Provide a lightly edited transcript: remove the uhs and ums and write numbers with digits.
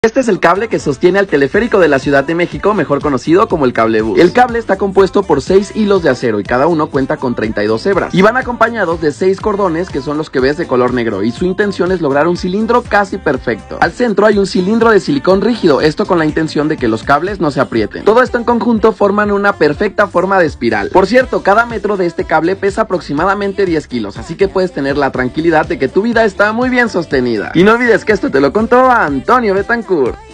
Este es el cable que sostiene al teleférico de la Ciudad de México, mejor conocido como el cablebús. El cable está compuesto por 6 hilos de acero y cada uno cuenta con 32 hebras. Y van acompañados de 6 cordones que son los que ves de color negro, y su intención es lograr un cilindro casi perfecto. Al centro hay un cilindro de silicón rígido, esto con la intención de que los cables no se aprieten. Todo esto en conjunto forman una perfecta forma de espiral. Por cierto, cada metro de este cable pesa aproximadamente 10 kilos, así que puedes tener la tranquilidad de que tu vida está muy bien sostenida. Y no olvides que esto te lo contó Antonio Betancourt.